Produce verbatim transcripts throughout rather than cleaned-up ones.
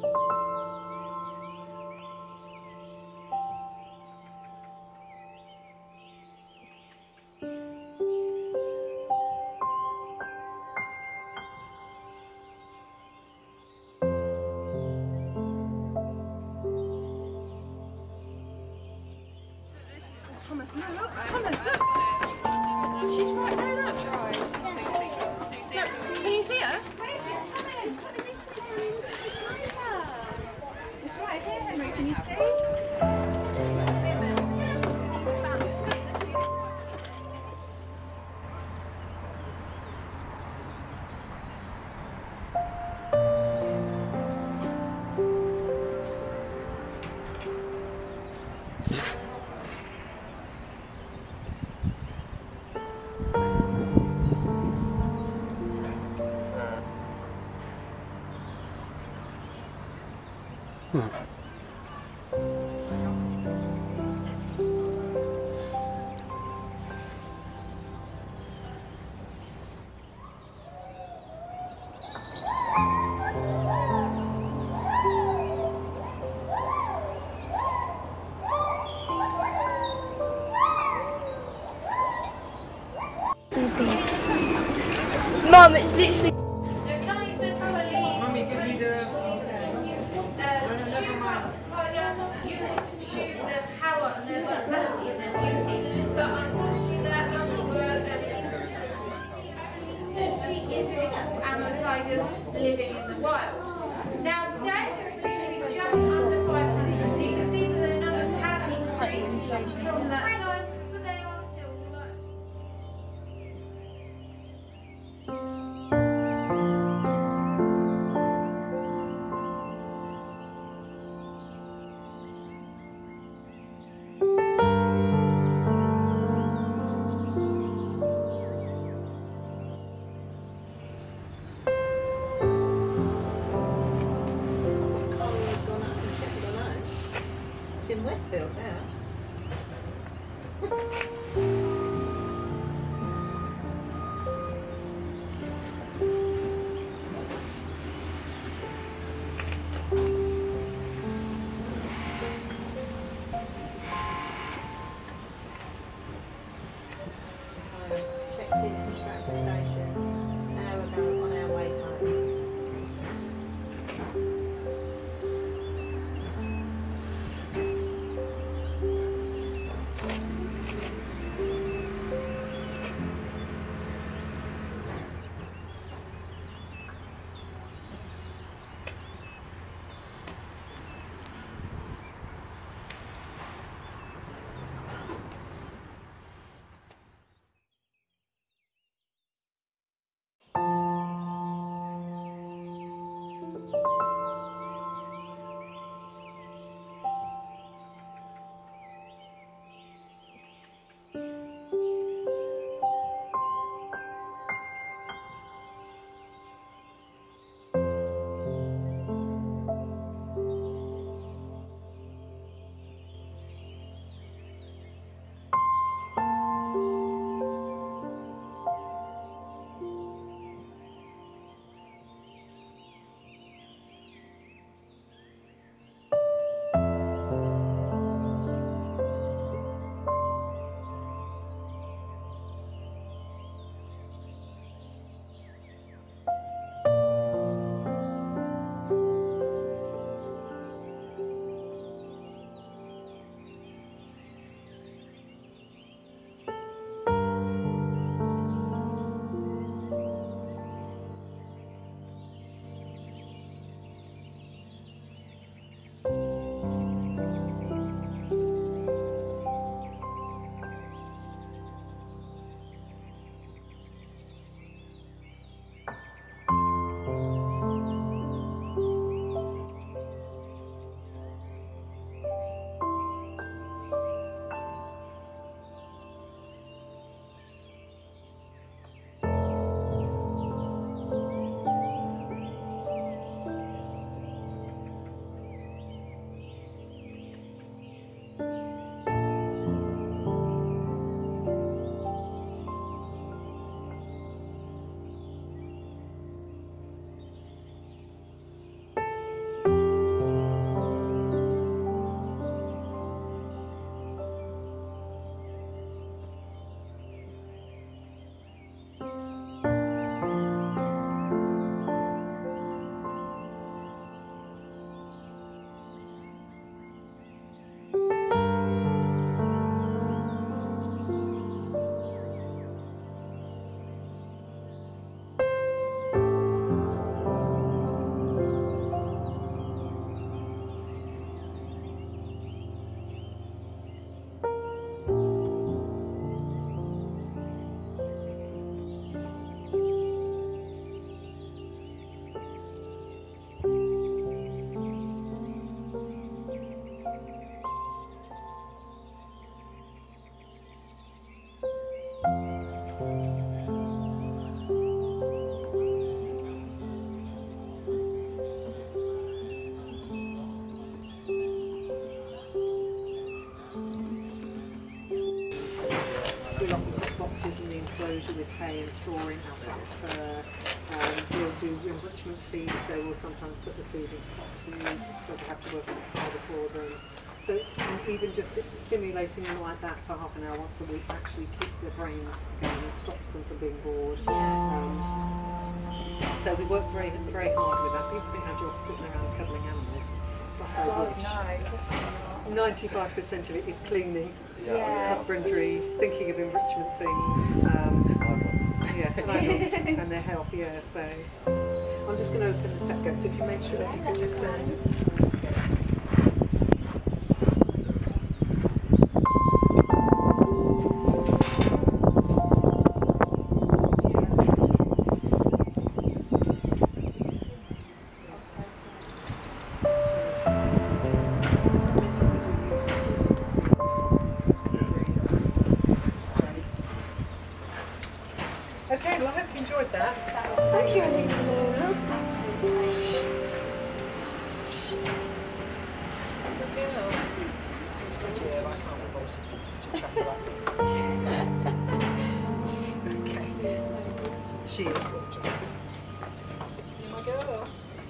Thomas, no, look, Thomas, look. She's right there, look. Look, can you see her? It's right here, Henry, can you see? Hmm. Mum, it's literally. Mummy, give me the. Tigers living in the wild. Now today there is just under five hundred. So you can see that the numbers have increased from that time, but they are still low. In Westfield now. Checked into Stratford Station, an hour ago on our way home. especially with hay and strawing out there. Um, we'll do enrichment feed, so we'll sometimes put the food into boxes, so they have to work a bit harder for them. So and even just stimulating them like that for half an hour once a week actually keeps their brains going and stops them from being bored. Um, so we work very, very hard with that. People think our job's sitting around cuddling animals. It's not very God, wish. no, definitely not. ninety-five percent of it is cleaning, Yeah. husbandry, thinking of enrichment things, um, yeah, and, adults and their health, yeah, so I'm just going to open the set gate, so if you make sure that you can just stand. Okay, well I hope you enjoyed that. Thank you, Alina. She is gorgeous. You're my girl.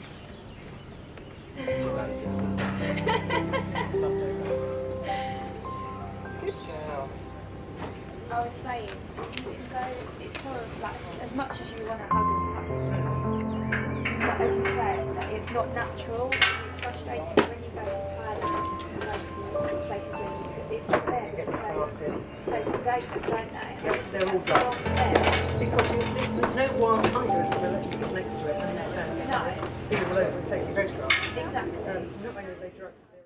Good girl. I would say it's, you can go, it's more of like, as much as you want to hug and touch them, but as you say, like, it's not natural. It frustrates me when you go to Thailand and go to places where you could, it's not there. It's so sedated, don't they? Yes, they're all It's not done. fair. Because you, no wild tiger is going to let you sit next to it and No. uh, lean all over and take your photograph. Exactly. Um, not only are they drugged.